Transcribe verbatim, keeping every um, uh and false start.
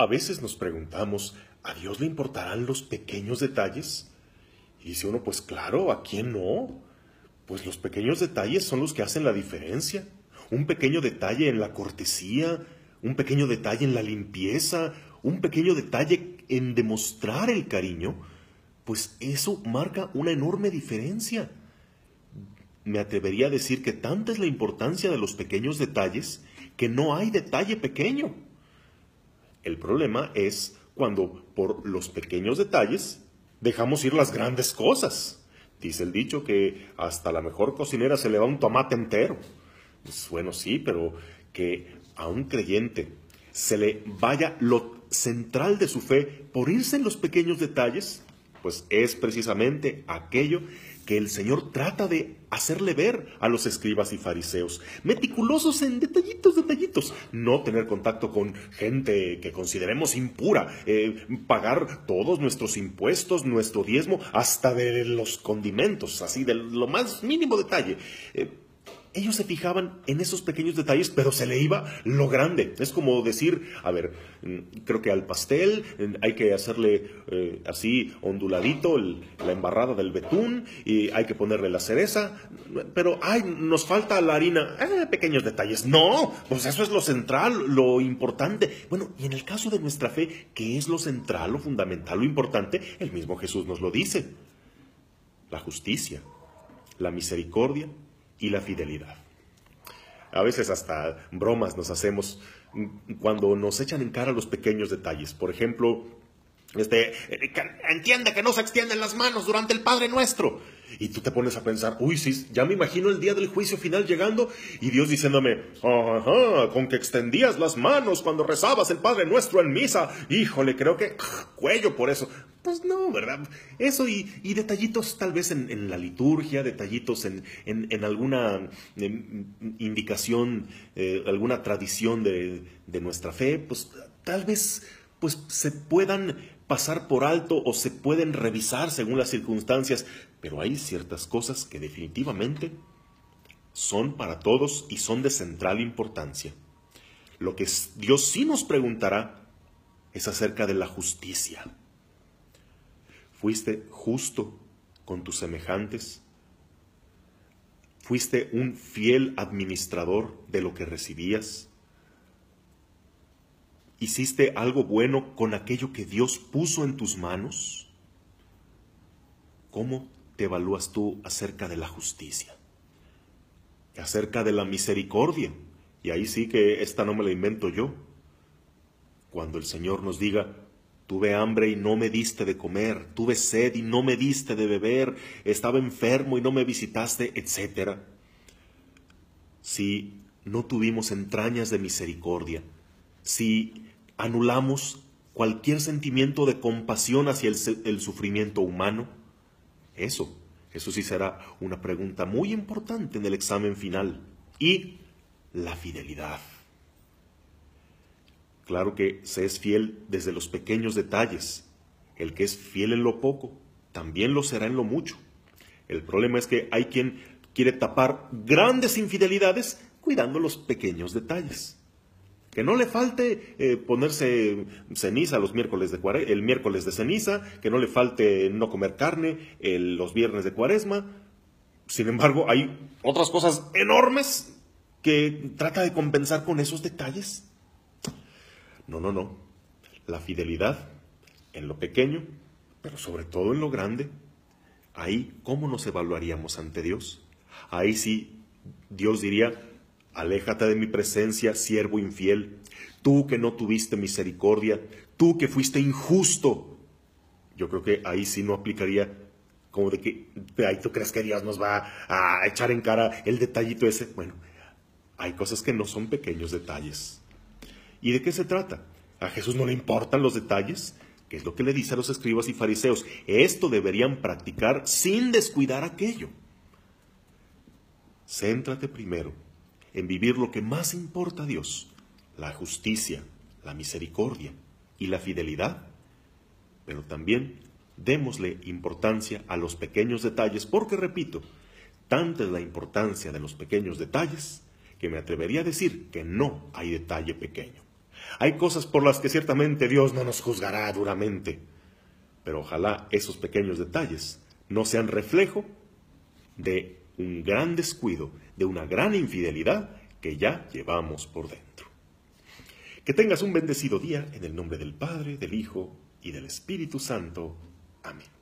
A veces nos preguntamos, ¿a Dios le importarán los pequeños detalles? Y dice uno, pues claro, ¿a quién no? Pues los pequeños detalles son los que hacen la diferencia. Un pequeño detalle en la cortesía, un pequeño detalle en la limpieza, un pequeño detalle en demostrar el cariño, pues eso marca una enorme diferencia. Me atrevería a decir que tanta es la importancia de los pequeños detalles que no hay detalle pequeño. El problema es cuando por los pequeños detalles dejamos ir las grandes cosas. Dice el dicho que hasta la mejor cocinera se le va un tomate entero. Pues bueno, sí, pero que a un creyente se le vaya lo central de su fe por irse en los pequeños detalles, pues es precisamente aquello que el Señor trata de hacerle ver a los escribas y fariseos, meticulosos en detallitos, detallitos, no tener contacto con gente que consideremos impura, eh, pagar todos nuestros impuestos, nuestro diezmo, hasta de los condimentos, así de lo más mínimo detalle. Eh, Ellos se fijaban en esos pequeños detalles, pero se le iba lo grande. Es como decir, a ver, creo que al pastel hay que hacerle eh, así onduladito el, la embarrada del betún y hay que ponerle la cereza, pero ay, nos falta la harina. Eh, pequeños detalles. No, pues eso es lo central, lo importante. Bueno, y en el caso de nuestra fe, ¿qué es lo central, lo fundamental, lo importante? El mismo Jesús nos lo dice. La justicia, la misericordia y la fidelidad. A veces hasta bromas nos hacemos cuando nos echan en cara los pequeños detalles. Por ejemplo, este, entiende que no se extienden las manos durante el Padre Nuestro. Y tú te pones a pensar, uy, sí, ya me imagino el día del juicio final llegando y Dios diciéndome, ajá, con que extendías las manos cuando rezabas el Padre Nuestro en misa. Híjole, creo que cuello por eso. Pues no, ¿verdad? Eso y, y detallitos tal vez en, en la liturgia, detallitos en, en, en alguna en, indicación, eh, alguna tradición de, de nuestra fe, pues tal vez pues, se puedan pasar por alto o se pueden revisar según las circunstancias, pero hay ciertas cosas que definitivamente son para todos y son de central importancia. Lo que Dios sí nos preguntará es acerca de la justicia. ¿Fuiste justo con tus semejantes? ¿Fuiste un fiel administrador de lo que recibías? ¿Hiciste algo bueno con aquello que Dios puso en tus manos? ¿Cómo te evalúas tú acerca de la justicia? Acerca de la misericordia. Y ahí sí que esta no me la invento yo. Cuando el Señor nos diga, tuve hambre y no me diste de comer, tuve sed y no me diste de beber, estaba enfermo y no me visitaste, etcétera. Si no tuvimos entrañas de misericordia, si anulamos cualquier sentimiento de compasión hacia el, el sufrimiento humano, eso, eso sí será una pregunta muy importante en el examen final. Y la fidelidad. Claro que se es fiel desde los pequeños detalles. El que es fiel en lo poco, también lo será en lo mucho. El problema es que hay quien quiere tapar grandes infidelidades cuidando los pequeños detalles. Que no le falte eh, ponerse ceniza los miércoles de cuare- el miércoles de ceniza, que no le falte no comer carne el, los viernes de cuaresma. Sin embargo, hay otras cosas enormes que trata de compensar con esos detalles. No, no, no. La fidelidad en lo pequeño, pero sobre todo en lo grande. Ahí, ¿cómo nos evaluaríamos ante Dios? Ahí sí, Dios diría, aléjate de mi presencia, siervo infiel. Tú que no tuviste misericordia, tú que fuiste injusto. Yo creo que ahí sí no aplicaría como de que, ay, ¿tú crees que Dios nos va a echar en cara el detallito ese? Bueno, hay cosas que no son pequeños detalles. ¿Y de qué se trata? ¿A Jesús no le importan los detalles? ¿Qué es lo que le dice a los escribas y fariseos? Esto deberían practicar sin descuidar aquello. Céntrate primero en vivir lo que más importa a Dios, la justicia, la misericordia y la fidelidad. Pero también démosle importancia a los pequeños detalles, porque, repito, tanta es la importancia de los pequeños detalles que me atrevería a decir que no hay detalle pequeño. Hay cosas por las que ciertamente Dios no nos juzgará duramente, pero ojalá esos pequeños detalles no sean reflejo de un gran descuido, de una gran infidelidad que ya llevamos por dentro. Que tengas un bendecido día en el nombre del Padre, del Hijo y del Espíritu Santo. Amén.